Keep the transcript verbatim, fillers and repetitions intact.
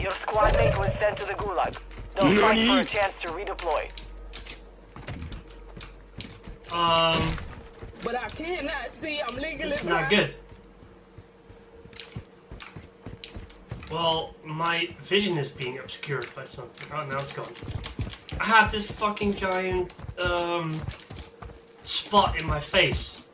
Your squad mate was sent to the gulag. They'll fight for a chance to redeploy. Um... But I cannot see. I'm legally It's not good. Well, my vision is being obscured by something. Oh, now it's gone. I have this fucking giant um, spot in my face.